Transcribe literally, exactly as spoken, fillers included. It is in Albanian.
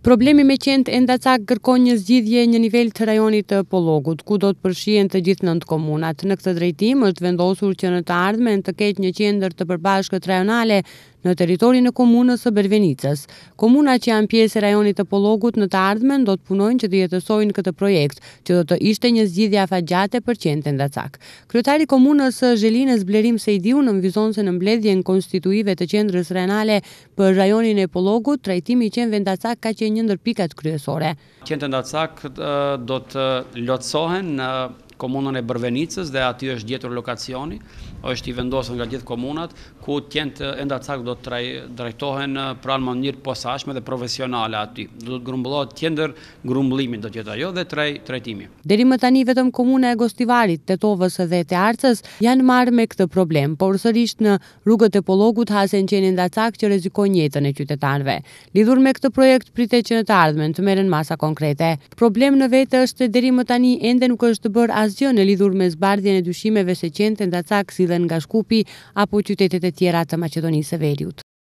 Problemi me qenë Endacak kërkon një zgjidhje një nivel të rajonit të Pollogut, ku do të përfshihen të gjithë nëntë komunat. Në këtë drejtim është vendosur që në të ardhmen të ketë një qendër të përbashkët rajonale në territorin e komunës së Bëvenicës. Komunat që janë pjesë e rajonit të Pollogut në të ardhmen do të punojnë që të jetësojnë këtë projekt, që do të ishte një zgjidhje afatgjate për qendrën Endacak. Kryetari i komunës së Zhelinës Blerim Sejdiu nënvizon se në mbledhjen konstituive të qendrës rajonale për rajonin e Pollogut, trajtimi i Qenve Endacak ka qenë një ndër pikat kryesore. Qendra Endacak do të lotësohen në komunën e Bëvenicës dhe aty është gjetur lokacioni, është i vendosur nga gjithë komunat, ku qendra Endacak do të drejtohen pra në mënyrë posaçme dhe profesionale aty. Do të grumbullohet qendër grumbullimit do të jetë ajo dhe trajtimi. Deri më tani vetëm komuna e Gostivarit, Tetovës dhe të Arcës janë marrë me këtë problem, por sërish në rrugët e Pollogut hasen qenë Endacak që rrezikojnë jetën e qytetarëve. Lidhur me këtë projekt pritet që në të ardhmen të merren masa konkrete. Problem në vetë është se deri më tani ende nuk është bërë asgjë në lidhur me zbardhjen e dyshimeve se qendra Endacak sillen nga Shkupi apo qytetet e tjera të Maqedonisë së Veriut.